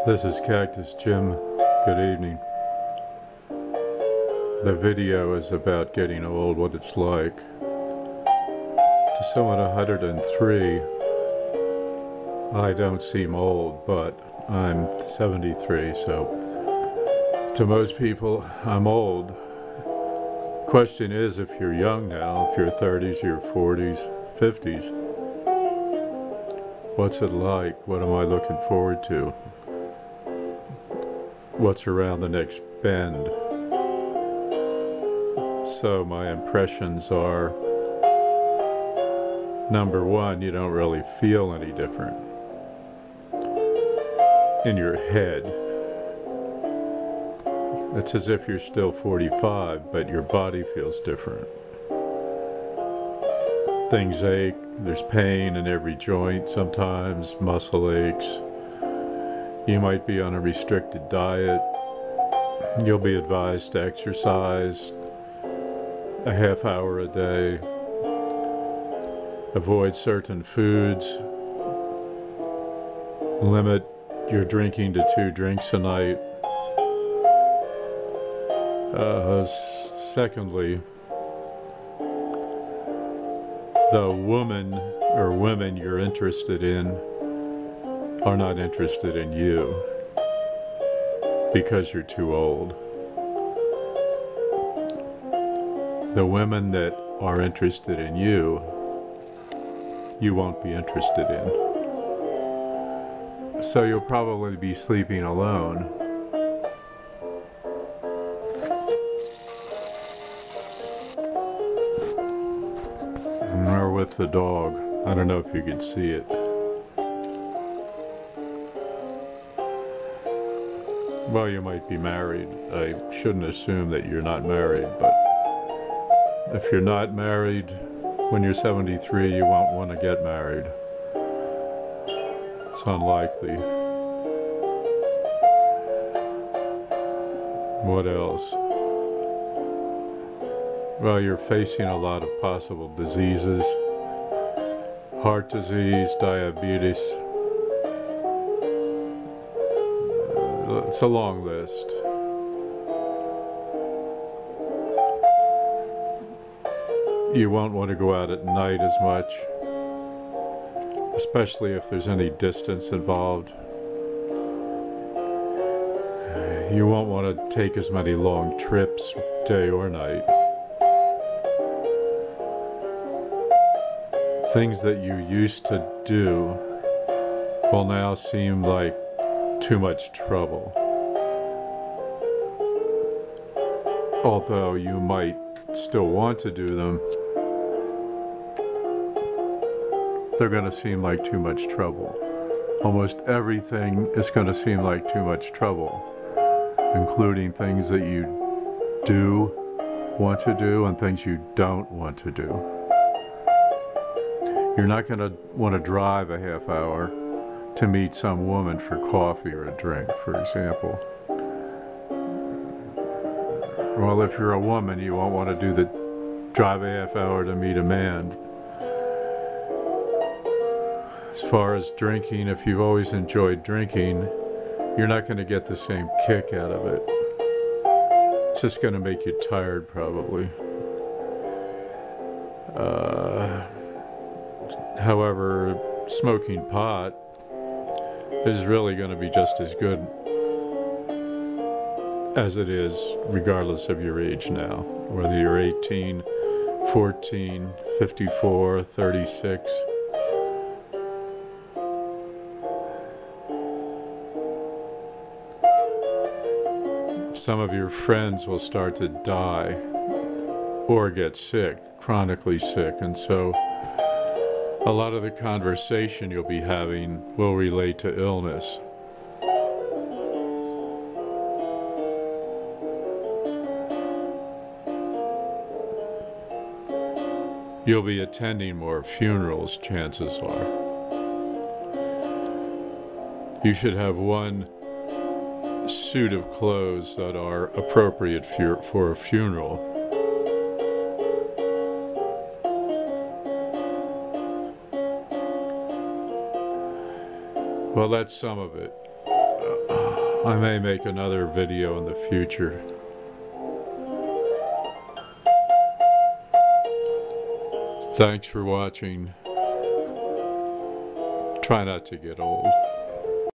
This is Cactus Jim. Good evening. The video is about getting old, what it's like. To someone 103, I don't seem old, but I'm 73, so to most people, I'm old. Question is, if you're young now, if you're 30s, your 40s, 50s, what's it like? What am I looking forward to? What's around the next bend? So my impressions are, number one, you don't really feel any different in your head. It's as if you're still 45, but your body feels different. Things ache, there's pain in every joint sometimes, muscle aches. You might be on a restricted diet. You'll be advised to exercise a half hour a day. Avoid certain foods. Limit your drinking to 2 drinks a night. Secondly, the woman or women you're interested in are not interested in you because you're too old. The women that are interested in you, you won't be interested in. So you'll probably be sleeping alone. Or with the dog. I don't know if you could see it. Well, you might be married. I shouldn't assume that you're not married, but if you're not married, when you're 73, you won't want to get married. It's unlikely. What else? Well, you're facing a lot of possible diseases. Heart disease, diabetes. It's a long list. You won't want to go out at night as much, especially if there's any distance involved. You won't want to take as many long trips, day or night. Things that you used to do will now seem like too much trouble. Although you might still want to do them, they're going to seem like too much trouble. Almost everything is going to seem like too much trouble, including things that you do want to do and things you don't want to do. You're not going to want to drive a half hour to meet some woman for coffee or a drink, for example. Well, if you're a woman, you won't want to drive a half hour to meet a man. As far as drinking, if you've always enjoyed drinking, you're not going to get the same kick out of it. It's just going to make you tired, probably. However, smoking pot is really going to be just as good as it is regardless of your age now, whether you're 18, 14, 54, 36. Some of your friends will start to die or get sick, chronically sick, and so a lot of the conversation you'll be having will relate to illness. You'll be attending more funerals, chances are. You should have one suit of clothes that are appropriate for a funeral. Well, that's some of it. I may make another video in the future. Thanks for watching. Try not to get old.